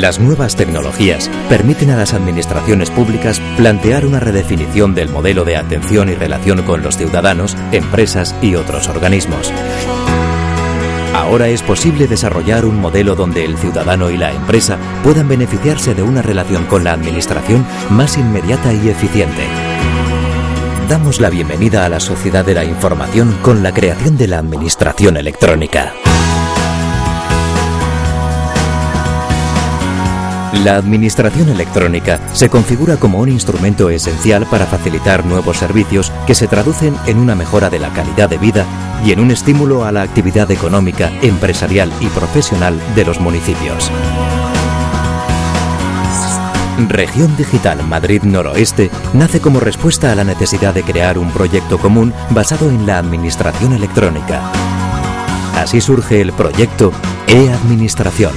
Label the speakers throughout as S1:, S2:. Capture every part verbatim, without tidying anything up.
S1: Las nuevas tecnologías permiten a las administraciones públicas plantear una redefinición del modelo de atención y relación con los ciudadanos, empresas y otros organismos. Ahora es posible desarrollar un modelo donde el ciudadano y la empresa puedan beneficiarse de una relación con la administración más inmediata y eficiente. Damos la bienvenida a la sociedad de la información con la creación de la administración electrónica. La administración electrónica se configura como un instrumento esencial para facilitar nuevos servicios que se traducen en una mejora de la calidad de vida y en un estímulo a la actividad económica, empresarial y profesional de los municipios. Región Digital Madrid Noroeste nace como respuesta a la necesidad de crear un proyecto común basado en la administración electrónica. Así surge el proyecto e-Administración.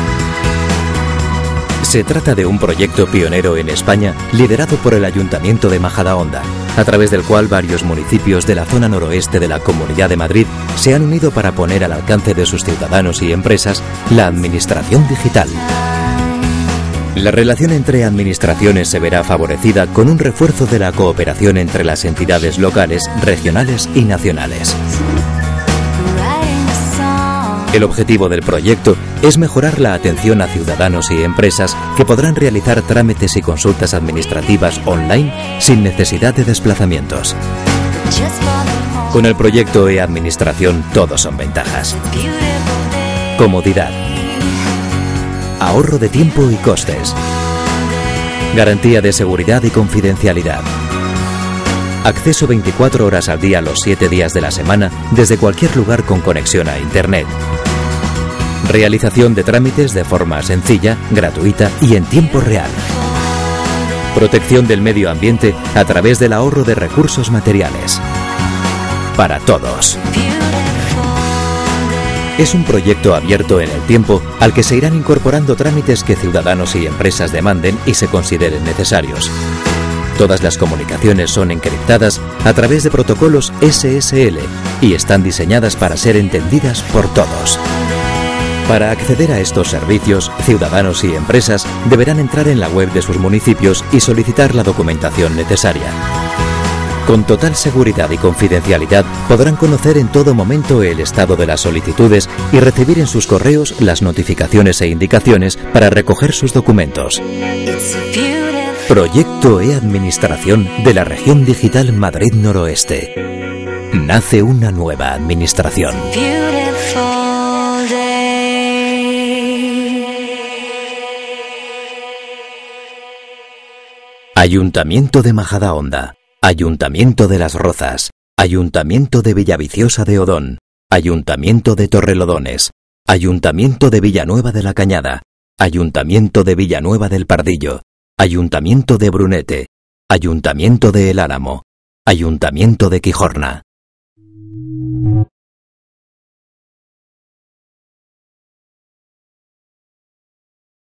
S1: Se trata de un proyecto pionero en España liderado por el Ayuntamiento de Majadahonda, a través del cual varios municipios de la zona noroeste de la Comunidad de Madrid se han unido para poner al alcance de sus ciudadanos y empresas la administración digital. La relación entre administraciones se verá favorecida con un refuerzo de la cooperación entre las entidades locales, regionales y nacionales. El objetivo del proyecto es mejorar la atención a ciudadanos y empresas que podrán realizar trámites y consultas administrativas online sin necesidad de desplazamientos. Con el proyecto e-Administración todo son ventajas. Comodidad. Ahorro de tiempo y costes. Garantía de seguridad y confidencialidad. Acceso veinticuatro horas al día los siete días de la semana desde cualquier lugar con conexión a Internet. Realización de trámites de forma sencilla, gratuita y en tiempo real. Protección del medio ambiente a través del ahorro de recursos materiales. Para todos. Es un proyecto abierto en el tiempo al que se irán incorporando trámites que ciudadanos y empresas demanden y se consideren necesarios. Todas las comunicaciones son encriptadas a través de protocolos S S L y están diseñadas para ser entendidas por todos. Para acceder a estos servicios, ciudadanos y empresas deberán entrar en la web de sus municipios y solicitar la documentación necesaria. Con total seguridad y confidencialidad podrán conocer en todo momento el estado de las solicitudes y recibir en sus correos las notificaciones e indicaciones para recoger sus documentos. Proyecto e-Administración de la Región Digital Madrid Noroeste. Nace una nueva administración. Ayuntamiento de Majadahonda, Ayuntamiento de Las Rozas, Ayuntamiento de Villaviciosa de Odón, Ayuntamiento de Torrelodones, Ayuntamiento de Villanueva de la Cañada, Ayuntamiento de Villanueva del Pardillo, Ayuntamiento de Brunete, Ayuntamiento de El Álamo, Ayuntamiento de Quijorna.